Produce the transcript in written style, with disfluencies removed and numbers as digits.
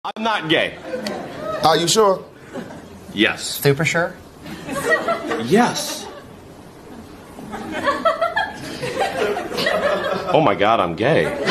I'm not gay. Are you sure? Yes. Super sure? Yes. Oh my God, I'm gay.